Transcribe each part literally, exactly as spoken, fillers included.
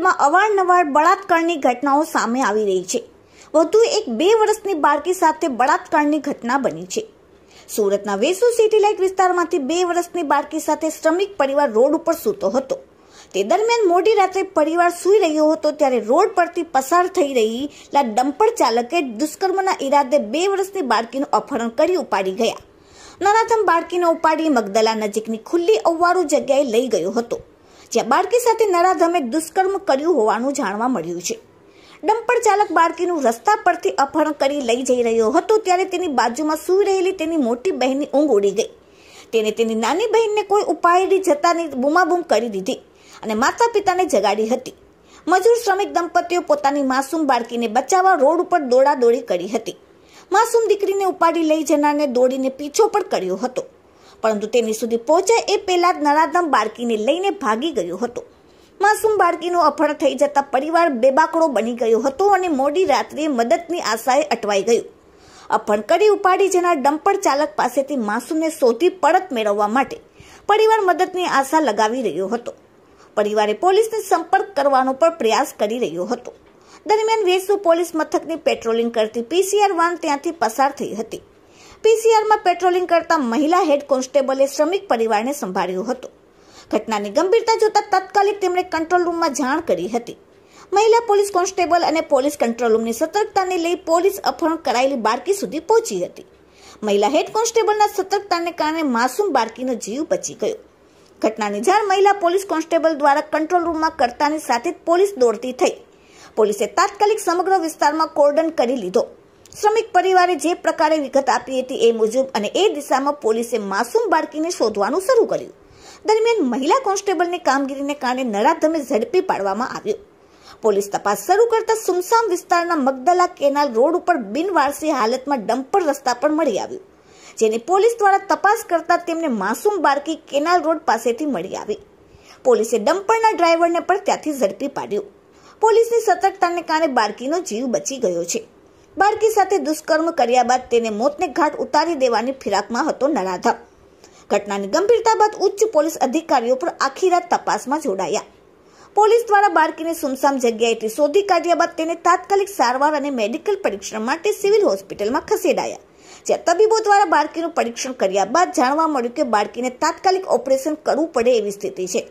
શહેરમાં અવારનવાર બળાત્કારની ઘટનાઓ સામે આવી રહી છે। વધુ એક બે વર્ષની બાળકી સાથે બળાત્કારની ઘટના બની છે। સુરતના વેસુ સિટી લાઇટ વિસ્તારમાંથી બે વર્ષની બાળકી સાથે શ્રમિક પરિવાર રોડ ઉપર સૂતો હતો। તે દરમિયાન મોડી રાત્રે પરિવાર સૂઈ રહ્યો હતો ત્યારે રોડ પરથી પસાર થઈ રહેલા ડમ્પર ચાલકે દુષ્કર્મના ઈરાદે બે વર્ષની બાળકીનું અપહરણ કરી ઉપાડી ગયા। નરાધમ બાળકીને ઉપાડી મગદલા નજીકની ખુલ્લી અવારું જગ્યાએ લઈ ગયો હતો, જ્યાં બાળકી સાથે નરાધમે દુષ્કર્મ કર્યું હોવાનું જાણવા મળ્યું છે। ડમ્પર ચાલક બાળકીનું રસ્તા પરથી અપહરણ કરી લઈ જઈ રહ્યો હતો ત્યારે તેની બાજુમાં સૂઈ રહેલી તેની મોટી બહેનની ઊંઘ ઉડી ગઈ। તેને તેની નાની બહેનને કોઈ ઉપાડી જતાની બૂમાબૂમ કરી દીધી અને માતા પિતાને જગાડી હતી। મજૂર શ્રમિક દંપતીઓ પોતાની માસૂમ બાળકીને બચાવવા રોડ ઉપર દોડાદોડી કરી હતી। માસૂમ દીકરીને ઉપાડી લઈ જનારને દોડીને પીછો પણ કર્યો હતો, પરંતુ તેની સુધી પહોંચાય એ પહેલા જ નરાધમ બાળકીને લઈને ભાગી ગયો હતો। માસૂમ બાળકીનું અપહરણ થઈ જતા પરિવાર બેબાકડો બની ગયો હતો અને મોડી રાત્રે મદદની આશાએ અટવાઈ ગયું। અપહરણ કરી ઉપાડી જનાર ડમ્પર ચાલક પાસેથી માસૂમને શોધી પરત મેળવવા માટે પરિવાર મદદની આશા લગાવી રહ્યો હતો। પરિવારે પોલીસને સંપર્ક કરવાનો પણ પ્રયાસ કરી રહ્યો હતો। દરમિયાન વેસુ પોલીસ મથકની પેટ્રોલિંગ કરતી પીસીઆર વાન ત્યાંથી પસાર થઈ હતી। પીસીઆરમાં પેટ્રોલિંગ કરતા મહિલા હેડ કોન્સ્ટેબલે શ્રમિક પરિવારને સંભાળ્યો હતો। ઘટનાની ગંભીરતા જોતા તાત્કાલિક તેમણે કંટ્રોલ રૂમમાં જાણ કરી હતી। મહિલા પોલીસ કોન્સ્ટેબલ અને પોલીસ કંટ્રોલ રૂમની સતર્કતાને લઈ પોલીસ અપહરણ કરાયેલી બાળકી સુધી પહોંચી હતી। મહિલા હેડ કોન્સ્ટેબલના સતર્કતાને કારણે માસૂમ બાળકીનો જીવ બચી ગયો। ઘટનાની જાણ મહિલા પોલીસ કોન્સ્ટેબલ દ્વારા કંટ્રોલ રૂમમાં કરતાની સાથે જ પોલીસ દોડતી થઈ। પોલીસે તાત્કાલિક સમગ્ર વિસ્તારમાં કોર્ડન કરી લીધો। શ્રમિક પરિવારે જે પ્રકારે વિગત આપી હતી એ મુજબ અને એ દિશામાં પોલીસે માસૂમ બાળકીને શોધવાનું શરૂ કર્યું। દરમિયાન મહિલા કોન્સ્ટેબલની કામગીરીને કારણે નરાધમે ઝડપી પાડવામાં આવ્યો। પોલીસ તપાસ શરૂ કરતા સુમસામ વિસ્તારના મગદલા કેનાલ રોડ ઉપર બિનવારસી હાલતમાં ડમ્પર રસ્તા પર મળી આવ્યું, જેની પોલીસ દ્વારા તપાસ કરતા તેમને માસૂમ બાળકી કેનાલ રોડ પાસેથી મળી આવી। પોલીસે ડમ્પરના ડ્રાઈવરને પણ ત્યાંથી ઝડપી પાડ્યો। પોલીસની સતર્કતાને કારણે બાળકીનો જીવ બચી ગયો છે। બાળકી સાથે દુષ્કર્મ કર્યા બાદ તેને મોતને ઘાટ ઉતારી દેવાની ફિરાકમાં હતો નરાધમ। ઘટનાની ગંભીરતા બાદ ઉચ્ચ પોલીસ અધિકારીઓ પર આખી રાત તપાસમાં જોડાયા। પોલીસ દ્વારા બાળકીને સુમસામ જગ્યાએથી શોધી કાઢ્યા બાદ તેને તાત્કાલિક સારવાર અને મેડિકલ પરીક્ષણ માટે સિવિલ હોસ્પિટલમાં ખસેડાયા, જ્યાં તબીબો દ્વારા બાળકીનું પરીક્ષણ કર્યા બાદ જાણવા મળ્યું કે બાળકીને તાત્કાલિક ઓપરેશન કરવું પડે એવી સ્થિતિ છે।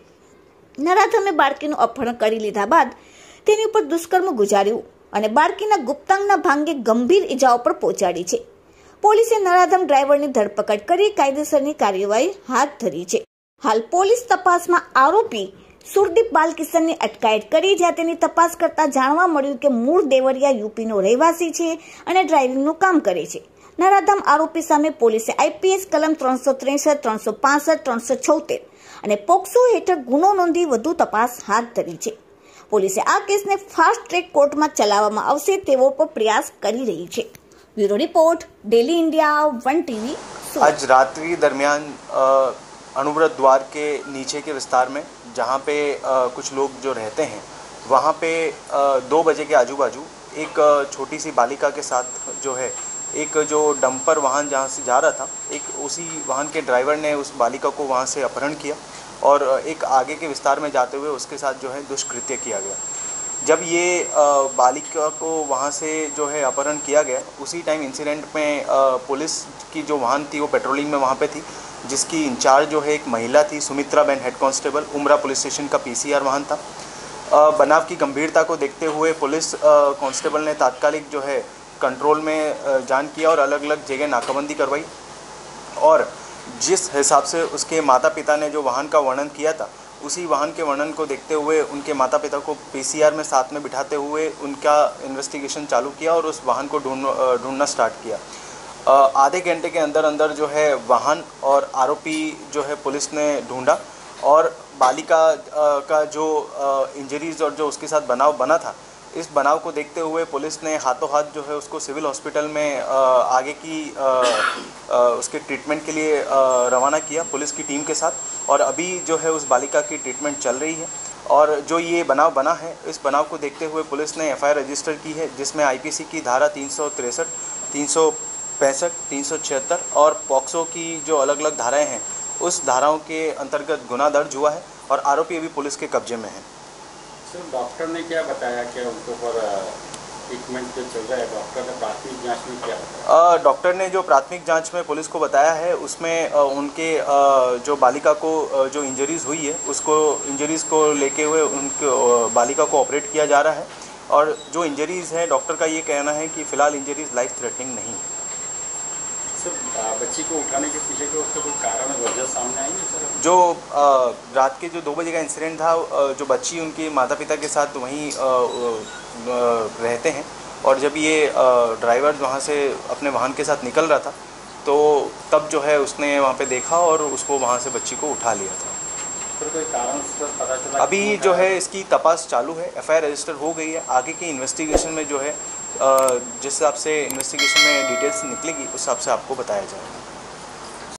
નરાધમે બાળકીનું અપહરણ કરી લીધા બાદ તેની ઉપર દુષ્કર્મ ગુજાર્યું અને બાળકીના ગુપ્તાંગના ભાંગે ગંભીર ઇજાઓ પર પહોંચાડી છે। પોલીસે નરાધમ ડ્રાઈવરની ધરપકડ કરી કાયદેસરની કાર્યવાહી હાથ ધરી છે। હાલ પોલીસ તપાસમાં આરોપી સુરદીપ બાલકિશનની અટકાયત કરી, જ્યાં તેની તપાસ કરતા જાણવા મળ્યું કે મૂળ દેવરિયા યુપીનો રહેવાસી છે અને ડ્રાઇવિંગનું કામ કરે છે। નરાધમ આરોપી સામે પોલીસે આઈપીએસ કલમ ત્રણસો ત્રેસઠ ત્રણસો પાસઠ ત્રણસો છોતેર અને પોક્સો હેઠળ ગુનો નોંધી વધુ તપાસ હાથ ધરી છે। પોલીસે આ કેસને ફાસ્ટ ટ્રેક કોર્ટમાં ચલાવવામાં આવશે તેવો પણ પ્રયાસ કરી રહી છે। Bureau report daily India one TV. आज रात्रि दरमियान अणुव्रत द्वार के नीचे के विस्तार में जहाँ पे कुछ लोग जो रहते हैं वहाँ पे दो बजे के आजू बाजू एक छोटी सी बालिका के साथ जो है एक जो डंपर वाहन जहाँ से जा रहा था, एक उसी वाहन के ड्राइवर ने उस बालिका को वहाँ से अपहरण किया और एक आगे के विस्तार में जाते हुए उसके साथ जो है दुष्कृत्य किया गया। जब ये बालिका को वहाँ से जो है अपहरण किया गया, उसी टाइम इंसिडेंट में पुलिस की जो वाहन थी वो पेट्रोलिंग में वहाँ पे थी, जिसकी इंचार्ज जो है एक महिला थी सुमित्रा बहन head constable, Umra police station का पीसीआर वाहन था। बनाव की गंभीरता को देखते हुए पुलिस कांस्टेबल ने तात्कालिक जो है कंट्रोल में जान किया और अलग अलग जगह नाकाबंदी करवाई और जिस हिसाब से उसके माता पिता ने जो वाहन का वर्णन किया था, उसी वाहन के वर्णन को देखते हुए उनके माता पिता को पीसीआर में साथ में बिठाते हुए उनका इन्वेस्टिगेशन चालू किया और उस वाहन को ढूंढ ढूंढना स्टार्ट किया। आधे घंटे के अंदर अंदर जो है वाहन और आरोपी जो है पुलिस ने ढूंढा और बालिका का जो इंजरीज और जो उसके साथ बनाव बना था, इस बनाव को देखते हुए पुलिस ने हाथों हाथ जो है उसको सिविल हॉस्पिटल में आगे की उसके ट्रीटमेंट के लिए रवाना किया पुलिस की टीम के साथ और अभी जो है उस बालिका की ट्रीटमेंट चल रही है। और जो ये बनाव बना है, इस बनाव को देखते हुए पुलिस ने एफआईआर रजिस्टर की है, जिसमें आईपीसी की धारा तीन सौ तिरसठ तीन सौ पैंसठ तीन सौ छिहत्तर और पॉक्सो की जो अलग अलग धाराएँ हैं, उस धाराओं के अंतर्गत गुना दर्ज हुआ है और आरोपी अभी पुलिस के कब्जे में है। सर डॉक्टर ने क्या बताया कि उनके ऊपर ट्रीटमेंट जो चल रहा है, डॉक्टर ने प्राथमिक जांच में क्या बताया? डॉक्टर ने जो प्राथमिक जांच में पुलिस को बताया है उसमें अ, उनके अ, जो बालिका को अ, जो इंजरीज़ हुई है उसको इंजरीज़ को लेके हुए उनके अ, बालिका को ऑपरेट किया जा रहा है और जो इंजरीज़ है डॉक्टर का ये कहना है कि फ़िलहाल इंजरीज़ लाइफ थ्रेटनिंग नहीं है। सर बच्ची को उठाने के पीछे को उसका कोई कारण वजह सामने आई है सर? जो अ, रात के जो दो बजे का इंसिडेंट था, अ, जो बच्ची उनके माता पिता के साथ वहीं अ, अ, रहते हैं और जब ये ड्राइवर वहाँ से अपने वाहन के साथ निकल रहा था तो तब जो है उसने वहाँ पे देखा और उसको वहाँ से बच्ची को उठा लिया था। सर कोई कारण पता चला? अभी जो है इसकी तपास चालू है, एफ आई आर रजिस्टर हो गई है। आगे की इन्वेस्टिगेशन में जो है जिस हिसाब से इन्वेस्टिगेशन में डिटेल्स निकलेगी उस हिसाब से आपको बताया जाएगा।